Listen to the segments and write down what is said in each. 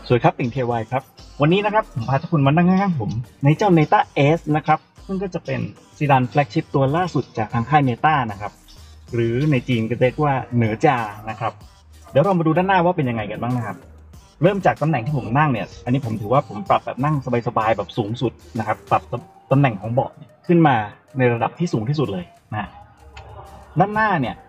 สวัสดีครับปิ่ง KY ครับวันนี้นะครับผมพาทุกคนมานั่งข้างๆผมในเจ้า Neta S นะครับซึ่งก็จะเป็นซีดานแฟลกชิพตัวล่าสุดจากทางค่าย Neta นะครับหรือในจีนก็เรียกว่าเหนือจานะครับเดี๋ยวเรามาดูด้านหน้าว่าเป็นยังไงกันบ้างนะครับเริ่มจากตำแหน่งที่ผมนั่งเนี่ยอันนี้ผมถือว่าผมปรับแบบนั่งสบายๆแบบสูงสุดนะครับปรับตำแหน่งของเบาะขึ้นมาในระดับที่สูงที่สุดเลยนะด้านหน้าเนี่ย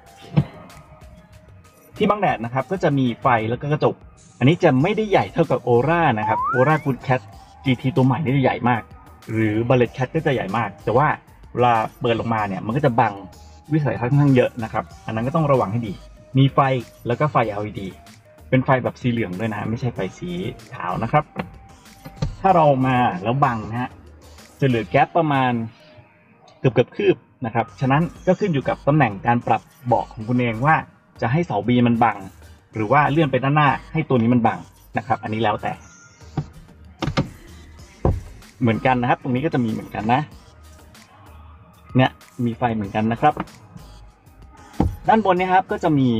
ที่บังแดดนะครับก็จะมีไฟแล้วก็กระจกอันนี้จะไม่ได้ใหญ่เท่ากับ Aura นะครับ Aura Good Cat GT ตัวใหม่นี่จะใหญ่มากหรือ Ballet Cat ก็จะใหญ่มากแต่ว่าเวลาเปิดลงมาเนี่ยมันก็จะบังวิสัยทัศน์ค่อนข้างเยอะนะครับอันนั้นก็ต้องระวังให้ดีมีไฟแล้วก็ไฟ LED เป็นไฟแบบสีเหลืองด้วยนะไม่ใช่ไฟสีขาวนะครับถ้าเรามาแล้วบังนะฮะจะเหลือแก๊ปประมาณเกือบคืบนะครับฉะนั้นก็ขึ้นอยู่กับตำแหน่งการปรับเบาะของคุณเองว่าจะให้เสา B มันบังหรือว่าเลื่อนไปด้านหน้าให้ตัวนี้มันบังนะครับอันนี้แล้วแต่เหมือนกันนะครับตรงนี้ก็จะมีเหมือนกันนะเนี่ยมีไฟเหมือนกันนะครับด้านบนนี้ครับก็จะมี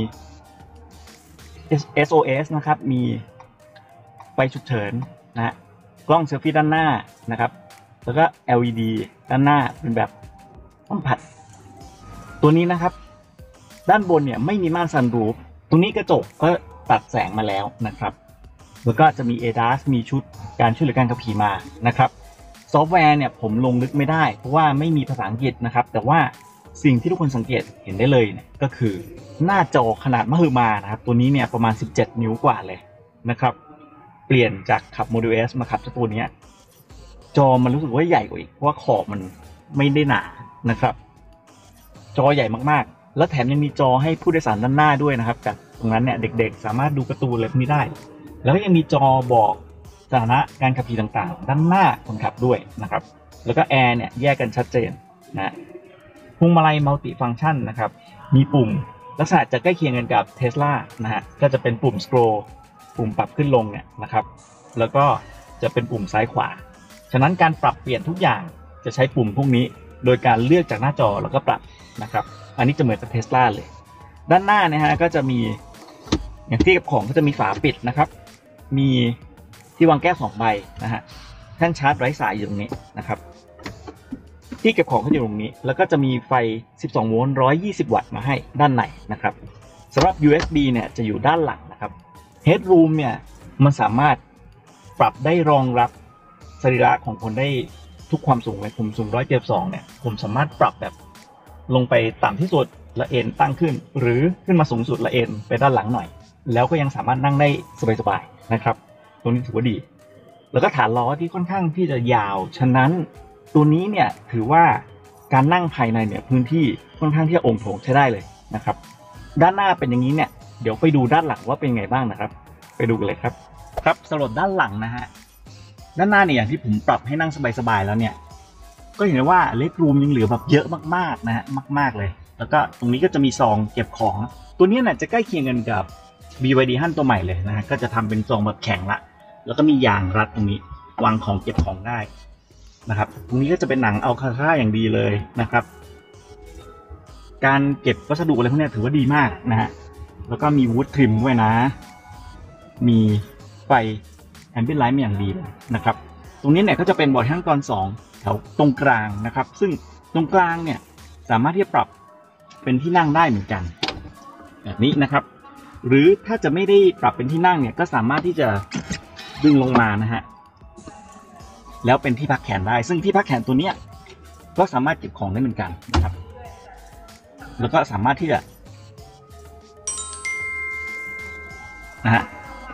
SOS นะครับมีไฟฉุกเฉินนะฮะกล้องเซลฟี่ด้านหน้านะครับแล้วก็ LED ด้านหน้าเป็นแบบสัมผัสตัวนี้นะครับด้านบนเนี่ยไม่มีม่านซันรูฟตรงนี้กระจกก็ตัดแสงมาแล้วนะครับแล้วก็จะมี ADAS มีชุดการช่วยเหลือการขับขี่มานะครับซอฟต์แวร์เนี่ยผมลงลึกไม่ได้เพราะว่าไม่มีภาษาอังกฤษนะครับแต่ว่าสิ่งที่ทุกคนสังเกตเห็นได้เลยเนี่ยก็คือหน้าจอขนาดมหึมานะครับตัวนี้เนี่ยประมาณ17นิ้วกว่าเลยนะครับเปลี่ยนจากขับ Model S มาขับตัวนี้จอมันรู้สึกว่าใหญ่กว่าอีกเพราะว่าขอบมันไม่ได้หนานะครับจอใหญ่มากๆแล้วแถมยังมีจอให้ผู้โดยสารด้านหน้าด้วยนะครับจากตรงนั้นเนี่ยเด็กๆสามารถดูการ์ตูนอะไรพวกนี้ได้แล้วก็ยังมีจอบอกสถานะการขับขี่ต่างๆด้านหน้าคนขับด้วยนะครับแล้วก็แอร์เนี่ยแยกกันชัดเจนนะพวงมาลัยมัลติฟังก์ชันนะครับมีปุ่มลักษณะจะใกล้เคียงกันกับ Tesla นะฮะก็จะเป็นปุ่ม scroll ปุ่มปรับขึ้นลงเนี่ยนะครับแล้วก็จะเป็นปุ่มซ้ายขวาฉะนั้นการปรับเปลี่ยนทุกอย่างจะใช้ปุ่มพวกนี้โดยการเลือกจากหน้าจอแล้วก็ปรับนะครับอันนี้จะเหมือนกับ Tesla เลยด้านหน้านะฮะก็จะมีอย่างที่เก็บของก็จะมีฝาปิดนะครับมีที่วางแก้ว2ใบนะฮะแท่นชาร์จไร้สายอยู่ตรงนี้นะครับที่เก็บของก็อยู่ตรงนี้แล้วก็จะมีไฟ12โวลต์120วัตต์มาให้ด้านในนะครับสำหรับ USB เนี่ยจะอยู่ด้านหลังนะครับ Headroom เนี่ยมันสามารถปรับได้รองรับสรีระของคนได้ทุกความสูงเลยผมสูง172เนี่ยผมสามารถปรับแบบลงไปต่ำที่สุดละเอ็นตั้งขึ้นหรือขึ้นมาสูงสุดละเอ็นไปด้านหลังหน่อยแล้วก็ยังสามารถนั่งได้สบายๆนะครับตรงนี้ถือว่าดีแล้วก็ฐานล้อที่ค่อนข้างที่จะยาวฉะนั้นตัวนี้เนี่ยถือว่าการนั่งภายในเนี่ยพื้นที่ค่อนข้างที่จะโอ่งโถงใช้ได้เลยนะครับด้านหน้าเป็นอย่างนี้เนี่ยเดี๋ยวไปดูด้านหลังว่าเป็นไงบ้างนะครับไปดูกันเลยครับครับสำหรับด้านหลังนะฮะด้านหน้าเนี่ยอย่างที่ผมปรับให้นั่งสบายๆแล้วเนี่ยก็เห็นได้ว่าเลกรูมยังเหลือแบบเยอะมากๆนะฮะมากๆเลยแล้วก็ตรงนี้ก็จะมีซองเก็บของตัวนี้เนี่ยจะใกล้เคียงกันกับ BYD ฮั่นตัวใหม่เลยนะฮะก็จะทำเป็นซองแบบแข็งละแล้วก็มียางรัดตรงนี้วางของเก็บของได้นะครับตรงนี้ก็จะเป็นหนังอัลคาทราอย่างดีเลยนะครับการเก็บวัสดุอะไรพวกนี้ถือว่าดีมากนะฮะแล้วก็มีวูดทริมด้วยนะมีไฟแอมเบียนไลท์มาอย่างดีเลยนะครับตรงนี้เนี่ยก็จะเป็นบอร์ดขั้นตอน2แถวตรงกลางนะครับซึ่งตรงกลางเนี่ยสามารถที่จะปรับเป็นที่นั่งได้เหมือนกันแบบนี้นะครับหรือถ้าจะไม่ได้ปรับเป็นที่นั่งเนี่ยก็สามารถที่จะดึงลงมานะฮะแล้วเป็นที่พักแขนได้ซึ่งที่พักแขนตัวนี้ก็สามารถเก็บของได้เหมือนกันนะครับแล้วก็สามารถที่จะนะฮะ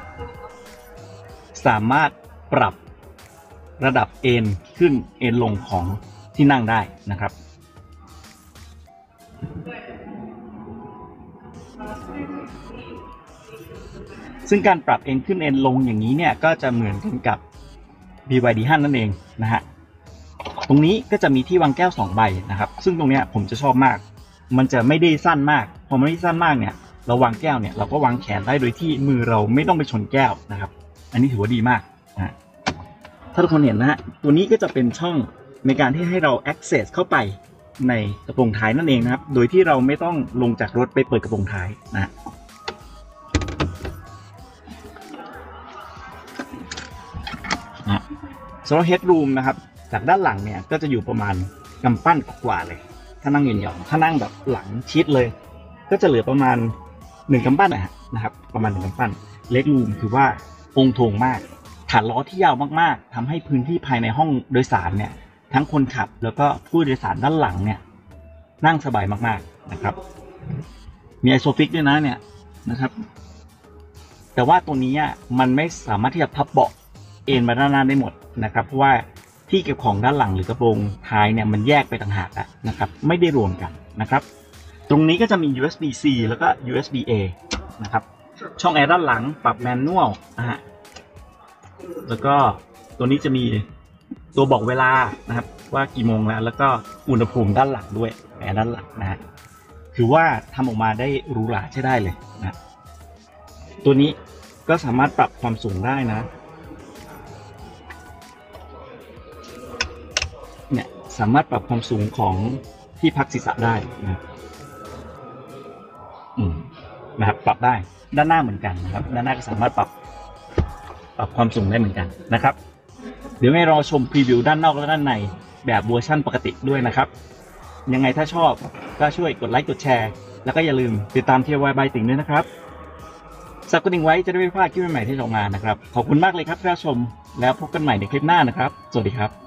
สามารถปรับระดับเอนขึ้นเอนลงของที่นั่งได้นะครับซึ่งการปรับเอนขึ้นเอนลงอย่างนี้เนี่ยก็จะเหมือนกันกับ BYD ฮั่นนั่นเองนะฮะตรงนี้ก็จะมีที่วางแก้ว2ใบนะครับซึ่งตรงนี้ผมจะชอบมากมันจะไม่ได้สั้นมากพอมันไม่ได้สั้นมากเนี่ยเราวางแก้วเนี่ยเราก็วางแขนได้โดยที่มือเราไม่ต้องไปชนแก้วนะครับอันนี้ถือว่าดีมากนะถ้าทุกคนเห็นนะฮะตัวนี้ก็จะเป็นช่องในการที่ให้เรา access เข้าไปในกระโปรงท้ายนั่นเองนะครับโดยที่เราไม่ต้องลงจากรถไปเปิดกระโปรงท้ายนะสำหรับ headroom นะครับจากด้านหลังเนี่ยก็จะอยู่ประมาณกำปั้นกว่าเลยถ้านั่งหย่อนๆถ้านั่งแบบหลังชิดเลยก็จะเหลือประมาณ1กำปั้นนะครับประมาณ1กำปั้น legroom คือว่าองค์โถงมากฐานล้อที่ยาวมากๆทำให้พื้นที่ภายในห้องโดยสารเนี่ยทั้งคนขับแล้วก็ผู้โดยสารด้านหลังเนี่ยนั่งสบายมากๆนะครับมีไอโซฟิกด้วยนะเนี่ยนะครับแต่ว่าตัวนี้มันไม่สามารถที่จะพับเบาะเอนมาด้านหน้าได้หมดนะครับเพราะว่าที่เก็บของด้านหลังหรือกระโปรงท้ายเนี่ยมันแยกไปต่างหากนะครับไม่ได้รวมกันนะครับตรงนี้ก็จะมี USB-C แล้วก็ USB-A นะครับช่องแอร์ด้านหลังปรับแมนนวลแล้วก็ตัวนี้จะมีตัวบอกเวลานะครับว่ากี่โมงแล้วก็อุณหภูมิด้านหลังด้วยแอร์ด้านหลังนะฮะคือว่าทำออกมาได้หรูหราใช้ได้เลยนะตัวนี้ก็สามารถปรับความสูงได้นะเนี่ยสามารถปรับความสูงของที่พักศีรษะได้นะครับปรับได้ด้านหน้าเหมือนกันนะครับด้านหน้าก็สามารถปรับความสูงได้เหมือนกันนะครับเดี๋ยวให้รอชมพรีวิวด้านนอกและด้านในแบบเวอร์ชั่นปกติด้วยนะครับยังไงถ้าชอบก็ช่วยกดไลค์กดแชร์แล้วก็อย่าลืมติดตามเที่ยววายบายติ่งด้วยนะครับสับกระดิ่งไว้จะได้ไม่พลาดคลิปใหม่ๆที่จะออกมานะครับขอบคุณมากเลยครับที่รับชมแล้วพบกันใหม่ในคลิปหน้านะครับสวัสดีครับ